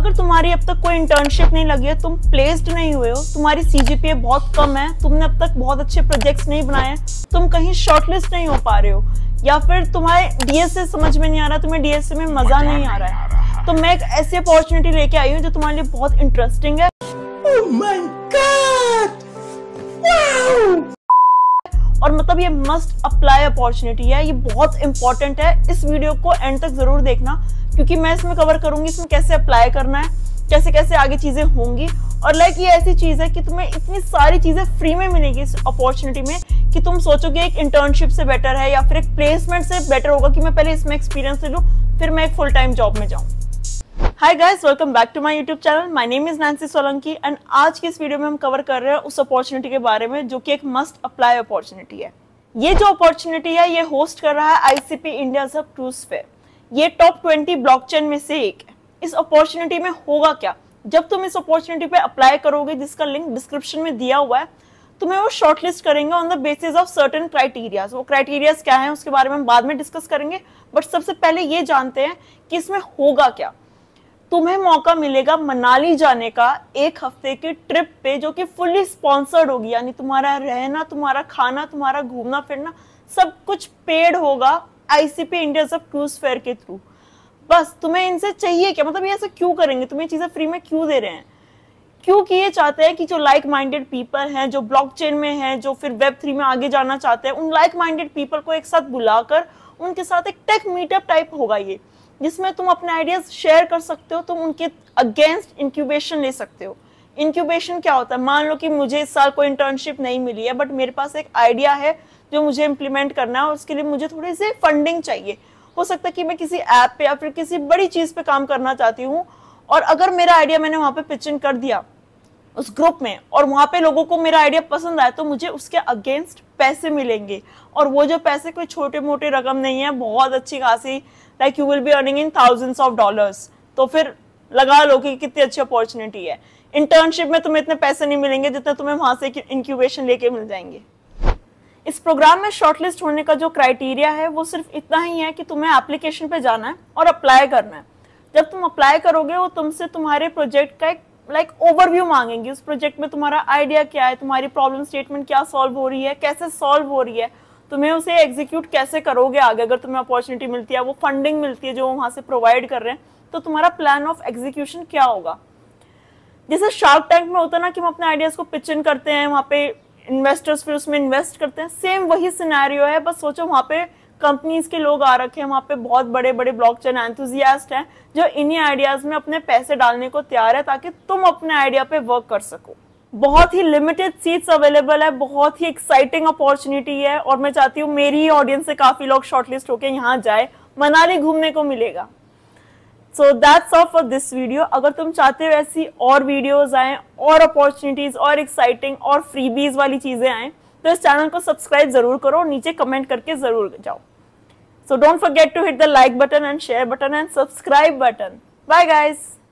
अगर तुम्हारी अब तक कोई इंटर्नशिप नहीं लगी है, तुम प्लेस्ड नहीं हुए हो, तुम्हारी सीजीपीए बहुत कम है, तुमने अब तक बहुत अच्छे प्रोजेक्ट्स नहीं बनाए, तुम कहीं शॉर्टलिस्ट नहीं हो पा रहे हो, या फिर तुम्हारे डीएसए समझ में नहीं आ रहा, तुम्हें डीएसए में मजा नहीं आ रहा है, तो मैं एक ऐसी अपॉर्चुनिटी लेके आई हूँ जो तुम्हारे लिए बहुत इंटरेस्टिंग है। Oh my God! Wow! और मतलब ये मस्ट अप्लाई अपॉर्चुनिटी है, ये बहुत इंपॉर्टेंट है। इस वीडियो को एंड तक जरूर देखना, क्योंकि मैं इसमें कवर करूंगी इसमें कैसे अप्लाई करना है, कैसे कैसे आगे चीजें होंगी। और लाइक ये ऐसी चीज है कि तुम्हें इतनी सारी चीजें फ्री में मिलेगी इस अपॉर्चुनिटी में कि तुम सोचोगे एक इंटर्नशिप से बेटर है या फिर एक प्लेसमेंट से बेटर होगा कि मैं पहले इसमें एक्सपीरियंस ले लूं फिर मैं एक फुल टाइम जॉब में जाऊं। Hi guys, welcome back to my YouTube channel. My name is Nancy Solanki and आज की इस वीडियो में हम कवर कर रहे हैं उस अपॉर्चुनिटी के बारे में जो कि एक मस्ट अप्लाई अपॉर्चुनिटी है। ये जो अपॉर्चुनिटी है ये होस्ट कर रहा है ICP India hub cruise fair. ये टॉप 20 ब्लॉकचेन में से एक है। इस अपॉर्चुनिटी में होगा क्या, जब तुम इस अपॉर्चुनिटी पे अप्लाई करोगे जिसका लिंक डिस्क्रिप्शन में दिया हुआ है, तुम्हें वो शॉर्टलिस्ट करेंगे on the basis of certain criterias. वो क्राइटेरियाज क्या है उसके बारे में हम बाद में डिस्कस करेंगे, बट सबसे पहले ये जानते हैं कि इसमें होगा क्या। तुम्हें मौका मिलेगा मनाली जाने का एक हफ्ते की ट्रिप पे, जो कि फुल्ली स्पॉन्सर्ड होगी, यानी तुम्हारा रहना, तुम्हारा खाना, तुम्हारा घूमना फिरना सब कुछ पेड होगा ICP India hub cruise fair के थ्रू। बस तुम्हें इनसे चाहिए क्या, मतलब ये ऐसा क्यों करेंगे, तुम्हें चीजें फ्री में क्यों दे रहे हैं, क्योंकि ये चाहते हैं कि जो लाइक माइंडेड पीपल हैं, जो ब्लॉकचेन में हैं, जो फिर वेब3 में आगे जाना चाहते हैं, उन लाइक माइंडेड पीपल को एक साथ बुलाकर उनके साथ एक टेक मीटअप टाइप होगा ये, जिसमें तुम अपने आइडियाज शेयर कर सकते हो, तुम उनके अगेंस्ट इंक्यूबेशन ले सकते हो। इंक्यूबेशन क्या होता है, मान लो कि मुझे इस साल कोई इंटर्नशिप नहीं मिली है, बट मेरे पास एक आइडिया है जो मुझे इम्प्लीमेंट करना है और उसके लिए मुझे थोड़ी सी फंडिंग चाहिए। हो सकता है कि मैं किसी ऐप पे या फिर किसी बड़ी चीज पे काम करना चाहती हूँ, और अगर मेरा आइडिया मैंने वहां पे पिच इन कर दिया उस ग्रुप में और वहां पे लोगों को मेरा आइडिया पसंद आया, तो मुझे उसके अगेंस्ट पैसे मिलेंगे। और वो जो पैसे कोई छोटे मोटे रकम नहीं है, बहुत अच्छी खासी, like you will be earning in thousands of dollars. तो फिर लगा लो कि कितनी अच्छी अपॉर्चुनिटी है। इंटर्नशिप में तुम्हें इतने पैसे नहीं मिलेंगे जितने तुम्हें वहां से इंक्यूबेशन लेके मिल जाएंगे। इस प्रोग्राम में शॉर्टलिस्ट होने का जो क्राइटेरिया है वो सिर्फ इतना ही है कि तुम्हें एप्लीकेशन पे जाना है और अप्लाई करना है। जब तुम अप्लाई करोगे वो तुमसे तुम्हारे प्रोजेक्ट का एक ओवरव्यू मांगेंगे। उस प्रोजेक्ट में तुम्हारा आइडिया क्या है, तुम्हारी प्रॉब्लम स्टेटमेंट क्या सॉल्व हो रही है, कैसे सॉल्व हो रही है, तुम्हें उसे एग्जीक्यूट कैसे करोगे आगे। अगर तुम्हें अपॉर्चुनिटी मिलती है, वो फंडिंग मिलती है जो वहां से प्रोवाइड कर रहे हैं, तो तुम्हारा प्लान ऑफ एग्जीक्यूशन क्या होगा। जैसे शार्क टैंक में होता है ना कि हम अपने आइडियाज को पिच इन करते हैं, वहां पे इन्वेस्टर्स फिर उसमें इन्वेस्ट करते हैं, सेम वही सिनेरियो है। बस सोचो वहां पे कंपनीज के लोग आ रखे हैं, वहां पे बहुत बड़े बड़े ब्लॉकचेन एंथुसियास्ट हैं जो इन्हीं आइडियाज में अपने पैसे डालने को तैयार है ताकि तुम अपने आइडिया पे वर्क कर सको। बहुत ही लिमिटेड सीट्स अवेलेबल है, बहुत ही एक्साइटिंग अपॉर्चुनिटी है, और मैं चाहती हूँ मेरी ही ऑडियंस से काफी लोग शॉर्टलिस्ट होके यहाँ जाए, मनाली घूमने को मिलेगा। So that's all for this video. अगर तुम चाहते हो ऐसी और वीडियोस आए और अपॉर्चुनिटीज और एक्साइटिंग और फ्रीबीज वाली चीजें आए, तो इस चैनल को सब्सक्राइब जरूर करो और नीचे कमेंट करके जरूर जाओ। So don't forget to hit the like button and share button and subscribe button. Bye guys.